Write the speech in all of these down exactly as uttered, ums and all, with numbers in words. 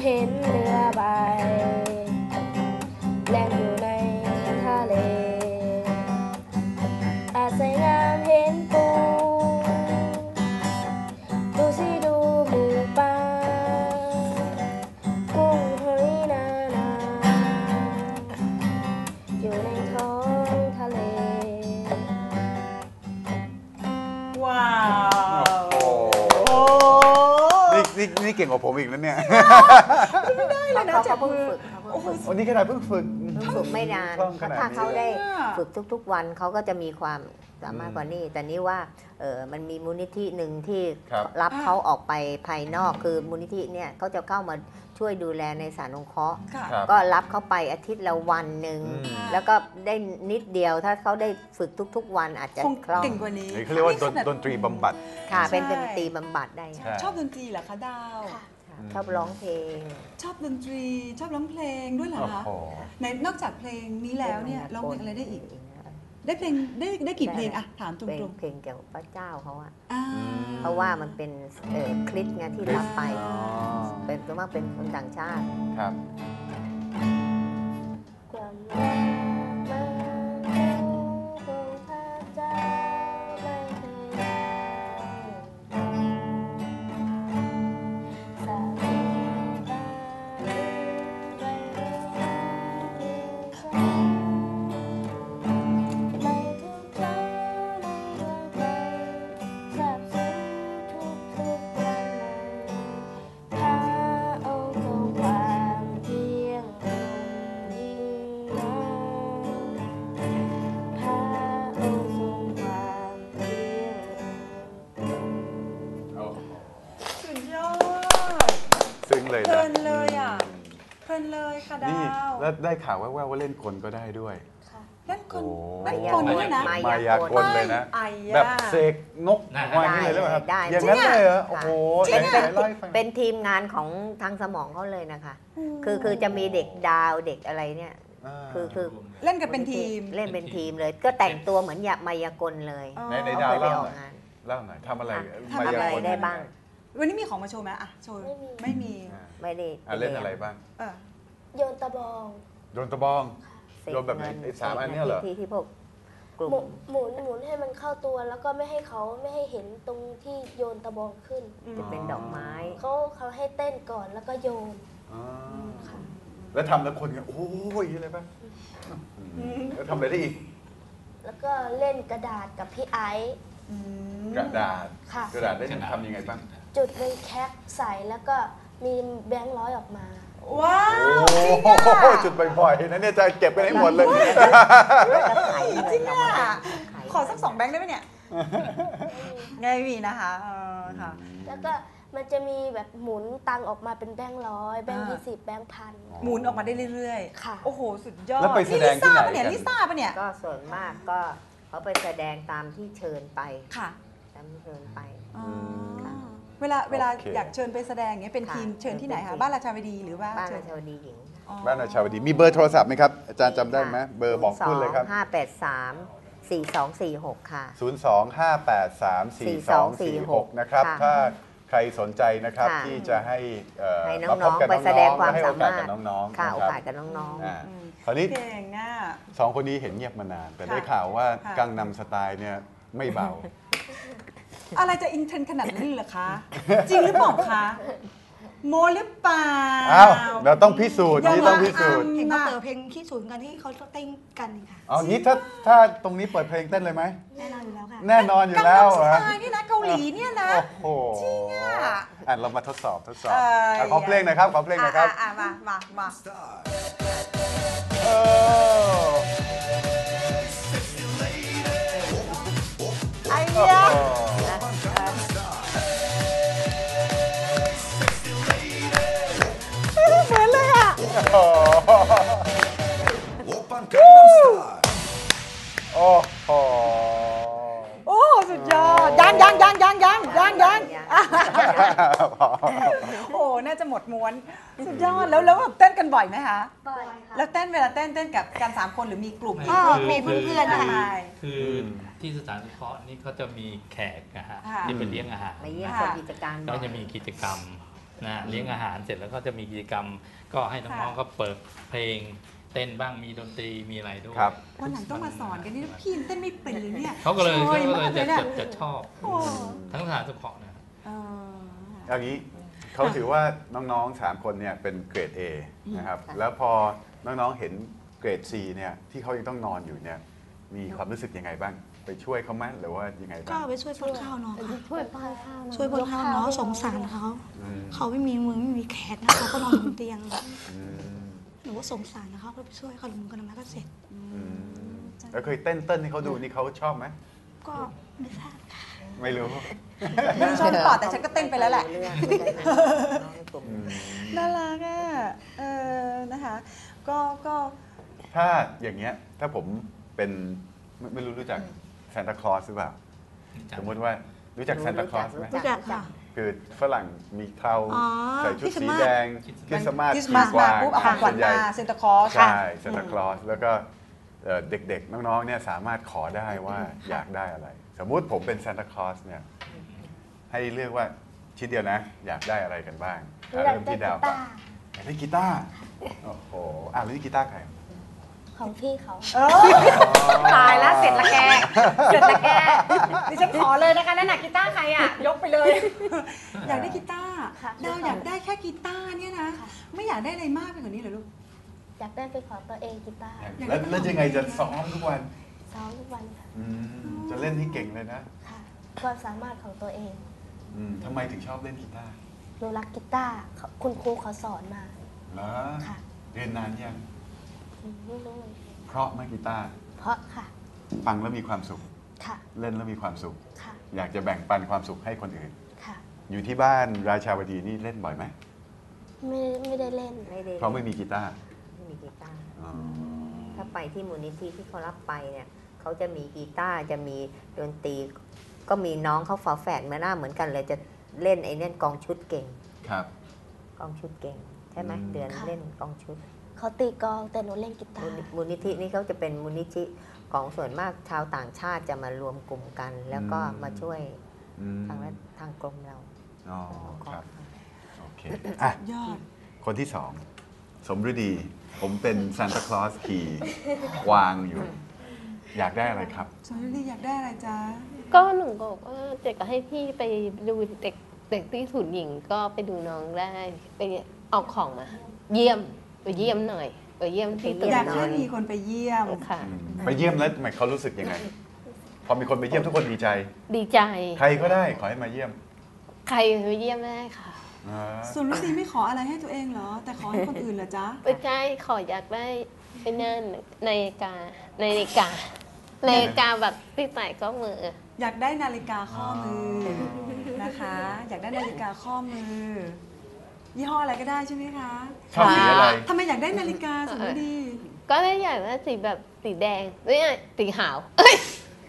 ห็นเรือใบแล่นอยู่ในทะเลอาจสวยงามเห็นปูดูสิดูหมูปลากุ้งหอยนานาอยู่ในท้องทะเลว้าวโอ้นี่นี่นี่เก่งกว่าผมอีกนะเนี่ยไม่ได้เลยนะจับมือโอ้โหวันนี้ขนาดเพิ่งฝึกเพิ่งฝึกไม่นานถ้าเขาได้ฝึกทุกๆวันเขาก็จะมีความสามารถกว่านี้แต่นี้ว่าเออมันมีมูลนิธิหนึ่งที่รับเขาออกไปภายนอกคือมูลนิธิเนี่ยเขาจะเข้ามาช่วยดูแลในสถานสงเคราะห์ก็รับเขาไปอาทิตย์ละวันหนึ่งแล้วก็ได้นิดเดียวถ้าเขาได้ฝึกทุกๆวันอาจจะคล่องเก่งกว่านี้เขาเรียกว่าดนตรีบำบัดค่ะเป็นดนตรีบำบัดได้ชอบดนตรีเหรอคะดาวชอบร้องเพลงชอบดนตรีชอบร้องเพลงด้วยเหรอคะในนอกจากเพลงนี้แล้วเนี่ยร้องเพลงอะไรได้อีกได้เพลงได้ได้กี่เพลงอะถามตรงๆเพลงเกี่ยวกับพระเจ้าเขาอะเพราะว่ามันเป็นคลิปไงที่รับไปเป็นส่วนมากเป็นคนต่างชาติครับซึ้งเลยนะเพลินเลยอ่ะเพลินเลยค่ะดาวแล้วได้ข่าวแว่วๆว่าเล่นกลก็ได้ด้วยเล่นกลเล่นกลด้วยนะมายากลเลยนะแบบเสกนกวางนี่เลยหรือเปล่าครับอย่างนั้นเลยเหรอโอ้โหเป็นทีมงานของทางสมองเขาเลยนะคะคือคือจะมีเด็กดาวเด็กอะไรเนี่ยคือคือเล่นกันเป็นทีมเล่นเป็นทีมเลยก็แต่งตัวเหมือนมายากลเลยในในดาวเล่าหน่อยเล่าหน่อยทำอะไรทำอะไรได้บ้างวันนี้มีของมาโชว์ไหมอ่ะโชว์ไม่มีไม่ได้เล่นอะไรบ้างโยนตะบองโยนตะบองโยนแบบไหนไอ้สามอันนี้เหรอที่ที่พวกกลุ่มหมุนหมุนให้มันเข้าตัวแล้วก็ไม่ให้เขาไม่ให้เห็นตรงที่โยนตะบองขึ้นจะเป็นดอกไม้เขาเขาให้เต้นก่อนแล้วก็โยนแล้วทำแล้วคนกันโอ้ยอะไรบ้างแล้วทำอะไรได้อีกแล้วก็เล่นกระดาษกับพี่ไอซ์กระดาษกระดาษได้ทำยังไงบ้างจุดเป็นแคปใส่แล้วก็มีแบงค์ร้อยออกมาว้าวจริงอ่ะจุดบ่อยๆนะเนี่ยจะเก็บไปให้หมดเลยจริงอ่ะขอสักสองแบงค์ได้ไหมเนี่ยไงมีนะคะค่ะแล้วก็มันจะมีแบบหมุนตังออกมาเป็นแบงค์ร้อยแบงค์ยี่สิบแบงค์พันหมุนออกมาได้เรื่อยๆค่ะโอ้โหสุดยอดแล้วไปแสดงที่ไหนเนี่ยลิซ่าปะเนี่ยก็ส่วนมากก็เขาไปแสดงตามที่เชิญไปค่ะตามที่เชิญไปเวลาเวลาอยากเชิญไปแสดงเนี้ยเป็นทีมเชิญที่ไหนคะบ้านราชาวดีหรือว่าบ้านราชาวดีหญิงบ้านราชาวดีมีเบอร์โทรศัพท์ไหมครับอาจารย์จำได้ไหมเบอร์บอกขึ้นเลยครับห้าแปดสามสี่สองสี่หกค่ะศูนย์สองห้าแปดสามสี่สองสี่หกนะครับถ้าใครสนใจนะครับที่จะให้ให้น้องๆไปแสดงความสามารถน้องๆค่ะโอกาสกับน้องๆคราวนี้สองคนนี้เห็นเงียบมานานแต่ได้ข่าวว่ากังนำสไตล์เนี่ยไม่เบาอะไรจะอินเทนขนาดนั้นเหรอคะจริงหรือเปล่าคะโมหรือเปล่าอ้าวเราต้องพิสูจน์นี่ต้องพิสูจน์เห็นเขาเปิดเพลงที่ศูนย์กันที่เขาเต้นกันค่ะอ๋องี้ถ้าถ้าตรงนี้เปิดเพลงเต้นเลยไหมแน่นอนอยู่แล้วค่ะแน่นอนอยู่แล้วเหรอนี่นะเกาหลีเนี่ยนะโอ้โหจริงอ่ะอ่ะเรามาทดสอบทดสอบขอเพลงหน่อยครับขอเพลงหน่อยครับอ่ะมามามาไอ้ยะเหมือนเลยอ่ะโอ้โหโอ้สุดยอดยังยังยังยังยังยังยังโอ้น่าจะหมดม้วนสุดยอดแล้วแล้วแบบเต้นกันบ่อยไหมคะบ่อยค่ะแล้วเต้นเวลาเต้นเต้นกับกันสามคนหรือมีกลุ่มมีเพื่อนๆนะคะคือที่สถานสงเคราะห์นี่เขาจะมีแขกนะฮะที่ไปเลี้ยงอาหารมาเยี่ยมกิจการก็จะมีกิจกรรมนะเลี้ยงอาหารเสร็จแล้วก็จะมีกิจกรรม ก็ให้น้องๆก็เปิดเพลงเต้นบ้างมีดนตรีมีอะไรด้วยครับวันหลังต้องมาสอนกันนี่พี่เต้นไม่เป็นเลยเนี่ยเขาก็เลยโชเขาก็มเลยกจะนี่จะจะชอบโอ้ทั้งสถานสงเคราะห์นะเอออย่างนี้เขาถือว่าน้องๆสามคนเนี่ยเป็นเกรด A นะครับค่ะแล้วพอน้องๆเห็นเกรด C เนี่ยที่เขายังต้องนอนอยู่เนี่ยมีความรู้สึกยังไงบ้าง ไปช่วยเขาไหมหรือว่ายังไงก็บ้างไปช่วยป้อนข้าวน้องค่ะช่วยป้อนข้าวช่วยป้อนข้าวน้องสงสารเขาอืมเขาไม่มีมือไม่มีแขนนะเขาก็นอนบนเตียงอืมหนูก็สงสารนะคะก็ไปช่วยเขาลงกันมาก็เสร็จอืมแล้วเคยเต้นเต้นให้เขาดูนี่เขาชอบไหมก็ไม่ทราบไม่รู้ไม่รู้ชอบหรือเปล่าแต่ฉันก็เต้นไปแล้วแหละเรื่องไม่ได้นะน้องในกลุ่มอืมน่ารักอ่ะเออนะคะก็ก็ถ้าอย่างเงี้ยถ้าผมเป็นไม่ไม่รู้รู้จักซานตาคลอสหรือเปล่า สมมติว่ารู้จักซานตาคลอสไหมรู้จักค่ะคือฝรั่งมีเคราอ๋อใส่ชุดคริสต์สีมาสแดงคริสต์มาสคริสต์มาสขี่กมาวงปุ๊บเอาของขวัญส่วนใหญ่มาเซนตาคลอสใช่ซานตาคลอสแล้วก็เอ่อเด็กๆ น้องๆเนี่ยสามารถขอได้ว่าอยากได้อะไร สมมุติผมเป็นซานตาคลอสเนี่ยให้เลือกว่าชิ้นเดียวนะ อยากได้อะไรกันบ้างอยากเริ่มได้ที่กีดาวก่อนตาร์อยากได้กีตาร์โอ้โหอ่ะแล้วนี่กีตาร์ใครของพี่เขาเออตายแล้วเสร็จละแก เสร็จละแก ดิฉันขอเลยนะคะนั่นน่ะกีตาร์ใครอ่ะ ยกไปเลยอยากได้กีตาร์ค่ะดาวอยากได้แค่กีตาร์เนี่ยนะ ไม่อยากได้อะไรมากไปกว่านี้เหรอลูกอยากได้เป็นของตัวเองกีตาร์แล้วแล้วยังไงจะซ้อมทุกวันซ้อมทุกวันค่ะอืมจะเล่นให้เก่งเลยนะค่ะความสามารถของตัวเองอืมทำไมถึงชอบเล่นกีตาร์หนูรักกีตาร์เขาคุณครูเขาสอนมาเหรอค่ะเรียนนานยังอืมไม่รู้เลยเพราะไหมกีตาร์เพราะค่ะฟังแล้วมีความสุขค่ะเล่นแล้วมีความสุขค่ะอยากจะแบ่งปันความสุขให้คนอื่นค่ะอยู่ที่บ้านราชาวดีนี่เล่นบ่อยไหมไม่ไม่ได้เล่นไม่ได้เพราะไม่มีกีตาร์ไม่มีกีตาร์อ๋อถ้าไปที่มูลนิธิที่เขารับไปเนี่ยเขาจะมีกีตาร์จะมีดนตรี ก็มีน้องเขาฝาแฝดมาหน้าเหมือนกันเลยจะเล่นไอ้เนี่ยกองชุดเก่งครับกองชุดเก่งใช่ไหมอืมเดือนค่ะเล่นกองชุดเขาตีกลองแต่หนูเล่นกีตามูลร์นิมูลนิธินี่เขาจะเป็นมูลนิธิของส่วนมากชาวต่างชาติจะมารวมกลุ่มกัน แล้วก็มาช่วยอืมทางรัฐทางกรมเราอ๋อครับค่ะโอเคอ่ะยอดคนที่สองสมฤดี ผมเป็นซานตาคลอสขี่กวางอยู่ อยากได้อะไรครับสวนดีอยากได้อะไรจ๊ะก็หนูบอกว่าเด็กก็ให้พี่ไปดูเด็กเด็กที่ศูนย์หญิงก็ไปดูน้องได้ไปเอาของมา เยี่ยมไปเยี่ยมหน่อยไปเยี่ยมที่ตึกอยากน้ให้อยมีคนไปเยี่ยมค่ะไปเยี่ยมแล้วทำไมเขารู้สึกยังไง พอมีคนไปเยี่ยมทุกคนดีใจดีใจใครก็ได้ขอให้มาเยี่ยมใครไปเยี่ยมได้ค่ะอ่าส่วนฤดีไม่ขออะไรให้ตัวเองเหรอ แต่ขอให้คนอื่นเหรอจ๊ะไปใกล้ขออยากได้ไอ้นั่นนาฬิกานาฬิกานาฬิกาแบบที่ใส่ข้อมืออยากได้นาฬิกาข้อมือนะคะ อยากได้นาฬิกาข้อมือ ยี่ห้ออะไรก็ได้ใช่ไหมคะชอบสีอะไรทำไมอยากได้นาฬิกาสวนฤดีก็ได้อยากได้สีแบบสีแดงเอ้ยสีขาวเอ้ย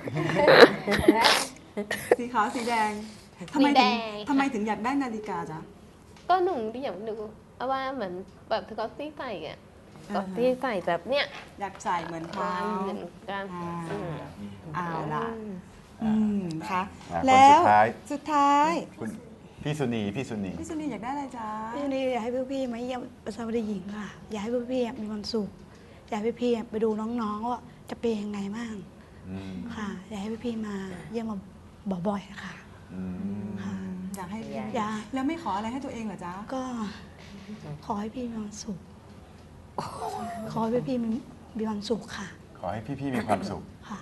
สีขาวสีแดงทำไมสีแดถึงงทำไมถึงอยากได้นาฬิกาจ๊ะก็หนูอยากดูเอาว่าเหมือนแบบที่เขาที่ใส่อะก็ที่ใส่แบบเนี้ยอยากใส่เหมือนเขาเหมือนกันอ่าอืมเอาล่ะ อืมค่ะอ่ะคนแล้วสุดท้ายสุดท้ายคุณพี่สุนีพี่สุนีพี่สุนีอยากได้อะไรจ๊ะพี่นี่อยากให้พี่ๆมาเยี่ยมประชาชนหญิงค่ะ อยากให้พี่ๆมีความสุข อยากให้พี่ๆไปดูน้องๆว่าจะเป็นยังไงบ้างอืมค่ะ อยากให้พี่ๆมาเยี่ยมมาบ่อยๆค่ะอืมค่ะอยากให้อยากอยากแล้วไม่ขออะไรให้ตัวเองเหรอจ๊ะก็ขอให้พี่มีความสุข ขอให้พี่ๆมีมีความสุขค่ะขอให้พี่ๆมีความสุขค่ะ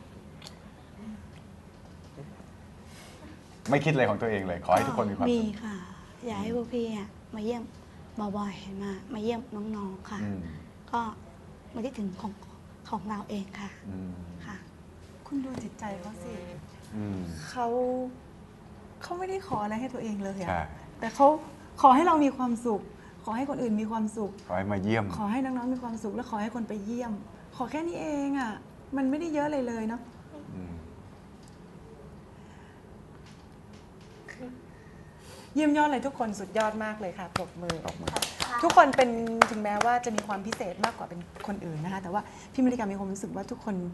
ไม่คิดอะไรของตัวเองเลย ขอให้ทุกคนมีความมีสุขค่ะ อยากให้พวกพี่อะมาเยี่ยมบ่อยๆมามาเยี่ยมน้องๆค่ะอืมก็มาที่ถึงของของเราเองค่ะอืมค่ะคุณดูจิตใจเขาสิอืมเขาเขาไม่ได้ขออะไรให้ตัวเองเลยใช่อะแต่เขาขอให้เรามีความสุข ขอให้คนอื่นมีความสุขขอให้มาเยี่ยมขอให้น้องๆมีความสุขและขอให้คนไปเยี่ยม ขอแค่นี้เองอ่ะ มันไม่ได้เยอะเลยเลยเนาะอืมเยี่ยมยอดเลยทุกคนสุดยอดมากเลยค่ะปรบมือออกมาทุกคนเป็นถึงแม้ว่าจะมีความพิเศษมากกว่าเป็นคนอื่นนะคะ แต่ว่าพี่มริกามีความรู้สึกว่าทุกคน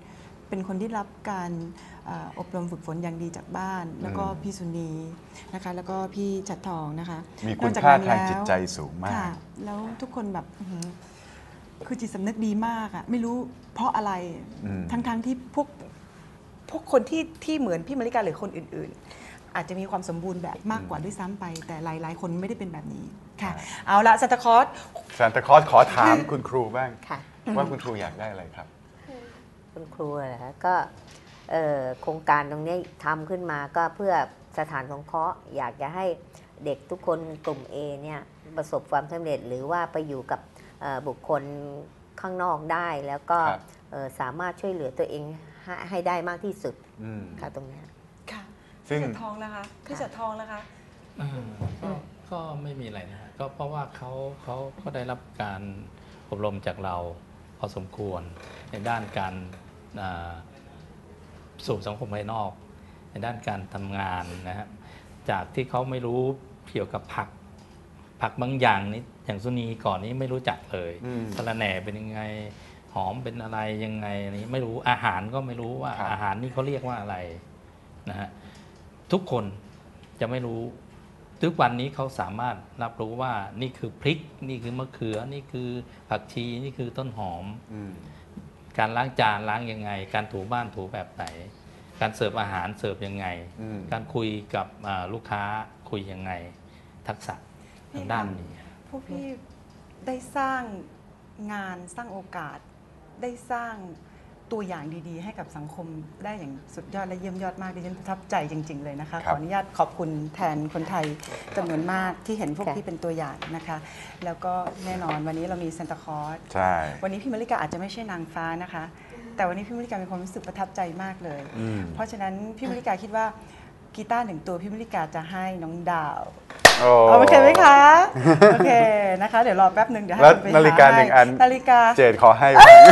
เป็นคนที่รับการเอ่ออบรมฝึกฝนอย่างดีจากบ้าน แล้วก็พี่สุนีนะคะแล้วก็พี่จัดทองนะคะมีคุณนอกจกค่านั้นทางแล้วจิตใจสูงมากค่ะแล้วทุกคนแบบอื้อหือคือจิตสำนึกดีมากอะไม่รู้เพราะอะไรอืมทั้งๆที่พวกพวกคนที่ที่เหมือนพี่มาริกาหรือคนอื่นๆ อาจจะมีความสมบูรณ์แบบมากกว่าด้วยซ้ำไป แต่หลายๆ คนไม่ได้เป็นแบบนี้ค่ะ เอาละซันตาคลอสซานตาคลอสขอถามคุณครูบ้างค่ะว่าคุณครูอยากได้อะไรครับคุณครูนะฮะก็เอ่อโครงการตรงนี้ทำขึ้นมาก็เพื่อสถานสงเคราะห์อยากจะให้เด็กทุกคนกลุ่ม A เนี่ยประสบความสำเร็จหรือว่าไปอยู่กับเอ่อบุคคลข้างนอกได้ แล้วก็ครับเอ่อสามารถช่วยเหลือตัวเองให้ให้ได้มากที่สุดอืมค่ะตรงเนี้ยค่ะซึ่งพี่จัดทองแล้วคะพี่จัดทองแล้วคะอ่าก็ก็ไม่มีอะไรนะฮะก็เพราะว่าเขาเขาก็ได้รับการอบรมจากเราพอสมควรในด้านการอ่าสู่สังคมภายนอก ในด้านการทำงานนะฮะจากที่เขาไม่รู้เกี่ยวกับผักผักบางอย่างนี่อย่างสุนีก่อนนี้ไม่รู้จักเลยอืมสะระแหน่เป็นยังไงหอมเป็นอะไรยังไงอันนี้ไม่รู้อาหารก็ไม่รู้ว่าครับอาหารนี่เขาเรียกว่าอะไรนะฮะทุกคนจะไม่รู้ ทุกวันนี้เขาสามารถรับรู้ว่านี่คือพริก นี่คือมะเขือ นี่คือผักชี นี่คือต้นหอมอืมการล้างจานล้างยังไง การถูบ้านถูแบบไหน การเสิร์ฟอาหารเสิร์ฟยังไงอืมการคุยกับอ่าลูกค้าคุยยังไง ทักษะทางด้านนี้พวกพี่ได้สร้างงานสร้างโอกาส ได้สร้างตัวอย่างดีๆ ให้กับสังคมได้อย่างสุดยอดและเยี่ยมยอดมากดิฉันประทับใจจริง ๆ เลยนะคะคขรับออนุญาตขอบคุณแทนคนไทยจำนวนมากที่เห็นพวกค่ะพี่เป็นตัวอย่างนะคะ แล้วก็แน่นอนวันนี้เรามีซานตาคลอสใช่วันนี้พี่มาริกาอาจจะไม่ใช่นางฟ้านะคะ แต่วันนี้พี่มาริกามีความรู้สึกประทับใจมากเลยอืมเพราะฉะนั้นพี่มาริกาคิดว่ากีตาร์หนึ่งตัวพี่มาริกาจะให้น้องดาวโอ้โอเคไหมคะ โอเคนะคะ เดี๋ยวรอแป๊บหนึ่งเดี๋ยวให้แล้วคุณไปนาฬิกาหหนึ่งอันนาฬิกาเจดขอให้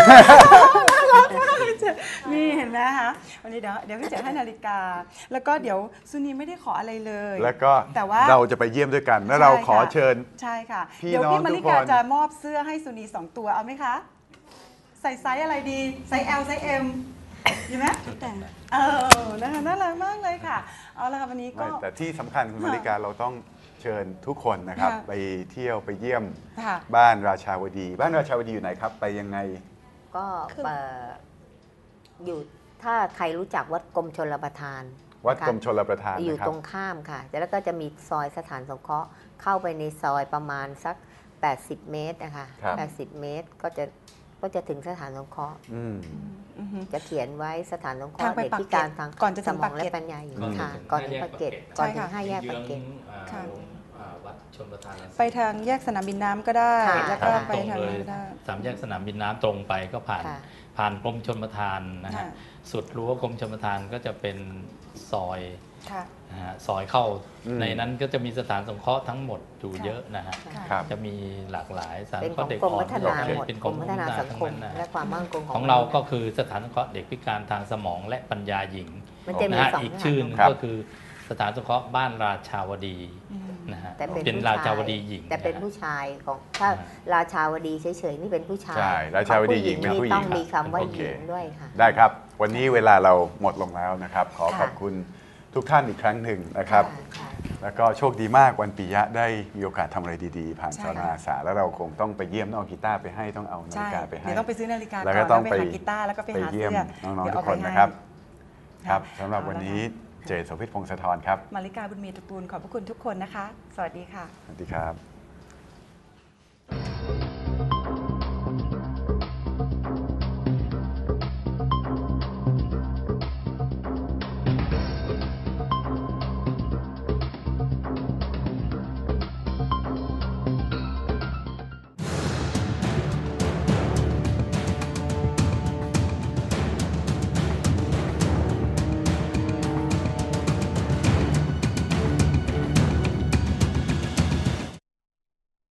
นี่เห็นไหมคะวันนี้เดี๋ยวเดี๋ยวพี่เจให้นาฬิกา แล้วก็เดี๋ยวซุนีไม่ได้ขออะไรเลยแล้วก็แต่ว่าเราจะไปเยี่ยมด้วยกัน แล้วเราขอเชิญใช่ค่ะพี่เดี๋ยวน้องพี่มาริทุกกาคนจะมอบเสื้อให้ซุนีสองตัวเอาไหมคะ ใส่ไซส์อะไรดี ไซส์ L ไซส์ M ดีไหมแต่เออนะคะน่ารักมากเลยค่ะ เอาละค่ะวันนี้ก็ไม่แต่ที่สำคัญคุณมาริกาเราต้องเชิญทุกคนนะครับค่ะไปเที่ยวไปเยี่ยมค่ะบ้านราชาวดี บ้านราชาวดีอยู่ไหนครับ ไปยังไงก็เอ่ออยู่ถ้าใครรู้จักวัดกรมชลประทานวัดกรมนะชลประทานคะอยู่นะครับตรงข้ามค่ะ แล้วก็จะมีซอยสถานสงเคราะห์เข้าไปในซอยประมาณสัก แปดสิบ เมตรนะคะครับแปดสิบ เมตรก็จะก็จะถึงสถานสงเคราะห์อืมอือฮึจะเขียนไว้สถานสงเคราะทางห์ไปเด็กปากพิการเกร็ดทางก่อนจะถึสงมปาอก งเกร็และดปัญญาหญิงก่อนค่ะถึงก่อนถึงห้าแยกปากเกร็ดปากเกร็ดก่อนถึงห้าแยกปากเกร็ดยื้องๆอ่าค่ะโรงอ่าวัดชลประทานไปทางแยกสนามบินน้ำก็ได้ค่ะแล้วคก็รับไปตรงทางเลนั้นยก็ได้สามแยกสนามบินน้ำตรงไปก็ผ่านค่ะผ่านกรมชลประทานนะฮะค่ะสุดรั้วกรมชลประทานก็จะเป็นซอยค่ะนะฮะซอยเข้าอืมในนั้นก็จะมีสถานสงเคราะห์ทั้งหมดอยู่ค่ะเยอะนะฮะค่ะครับจะมีหลากหลายสถานเป็นสงขเคอราะงห์เด็กกรมอ่อนพัฒนาหมดเป็นกขรองมพัฒนาสังทั้คงมนั้นนะและความมั่นคงของเราก็คือสถานสงเคราะห์เด็กพิการทางสมองและปัญญาหญิงมันจะมีนะฮะสองอีกอย่างชื่อหนึงครับก็คือสถานสงเคราะห์บ้านราชาวดีอืมนะฮะแต่เป็นเป็นผู้ราชายชาวดีหญิงแต่เป็นนะฮะผู้ชายของถ้าราชาวดีเฉยๆนี่เป็นผู้ชายใช่ราชาวดีหญิงเป็นผู้หญิงต้องมีคำว่าโอหเคญิงด้วยค่ะได้ครับ วันนี้เวลาเราหมดลงแล้วนะครับ ขอค่ะขอบคุณทุกท่านอีกครั้งหนึ่งนะครับค่ะแล้วก็โชคดีมากวันปิยะได้มีโอกาสทำอะไรดีๆ ผ่านใช่สอนค่ะอาสาแล้วเราคงต้องไปเยี่ยมต้องเอากีตาร์ไปให้ต้องเอานาใช่ฬิกาไปให้เดี๋ยวต้องไปซื้อนาฬิกาก่อนแล้วก็ต้องแล้วไปไปหากีตาร์แล้วก็ไปหาเยี่ยมเสื้อน้องเดี๋ยวๆทุเอากคนไปให้นะครับค่ะครับสำหรับเอาละวันนี้ค่ะเจตโสภิตพงศธรครับมาริกาบุญมีตระกูลขอบพระคุณทุกคนนะคะ สวัสดีค่ะสวัสดีครับ